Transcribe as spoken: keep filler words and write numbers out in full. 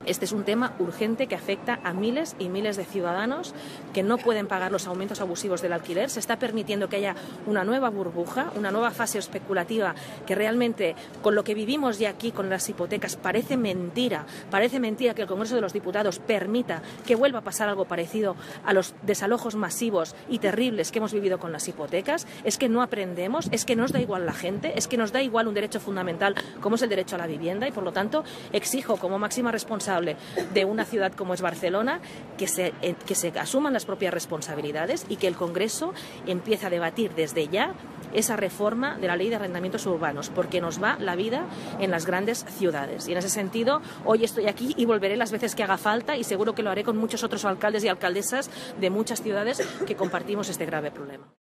Este es un tema urgente que afecta a miles y miles de ciudadanos que no pueden pagar los aumentos abusivos del alquiler. Se está permitiendo que haya una nueva burbuja, una nueva fase especulativa que realmente, con lo que vivimos ya aquí con las hipotecas, parece mentira. Parece mentira que el Congreso de los Diputados permita que vuelva a pasar algo parecido a los desalojos masivos y terribles que hemos vivido con las hipotecas. Es que no aprendemos, es que nos da igual la gente, es que nos da igual un derecho fundamental como es el derecho a la vivienda y, por lo tanto, exijo como máxima responsabilidad de una ciudad como es Barcelona que se, que se asuman las propias responsabilidades y que el Congreso empiece a debatir desde ya esa reforma de la ley de arrendamientos urbanos, porque nos va la vida en las grandes ciudades. Y en ese sentido, hoy estoy aquí y volveré las veces que haga falta y seguro que lo haré con muchos otros alcaldes y alcaldesas de muchas ciudades que compartimos este grave problema.